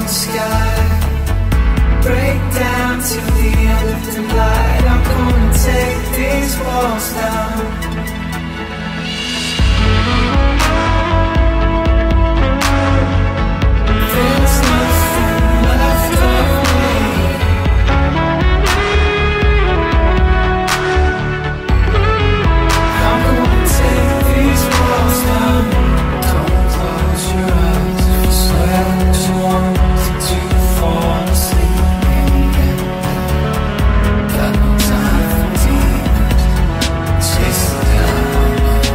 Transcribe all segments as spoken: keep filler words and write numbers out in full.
the sky, break down to the end of the light. I'm gonna take these walls down. There's nothing left of me. I'm gonna take these walls down. Don't close your eyes if you swear that you want to fall asleep again. Got no time for demons chasing down.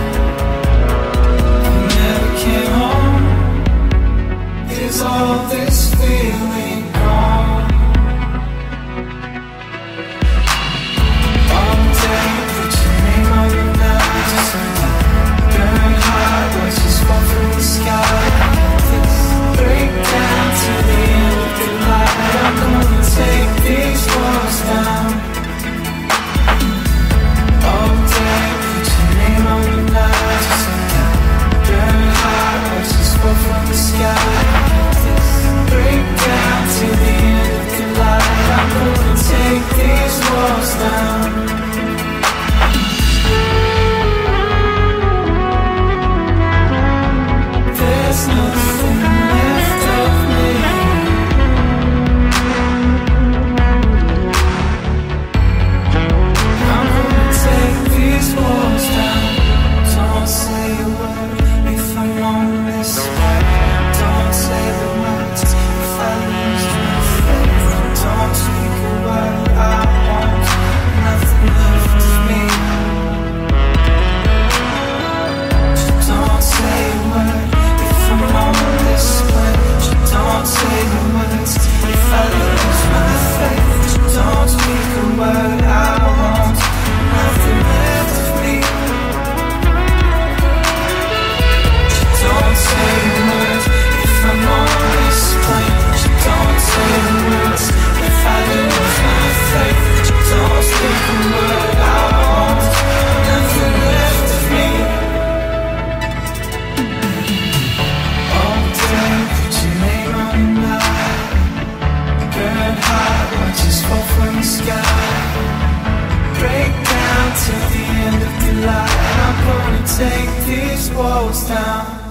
You never came home. Is all this feeling gone? All day, put your name on your knives. Burn hot, watch us fall from the sky. Break down to the end of the light. I'm gonna take these walls down. All day, put your name on your knives. Burn hot, watch us fall from the sky. Break down to the end of the light. I'm gonna take these walls down. There's nothing left of me. I'm gonna take these walls down. Don't say a word if I'm on this way. Don't say the words if I lose my faith. Don't speak a word, I want nothing left of me. Don't say a word if I'm on this way. Don't say the words if I lose my faith. Don't speak a word, I want nothing left of me. Don't say the words if I'm on this plane. Don't say the words if I lose my faith. Don't speak a word, I want nothing left of me. All day, put your name on your mind. Burn hot, watch us fall from the sky. Break down to the end of the light. I'm gonna take these walls down.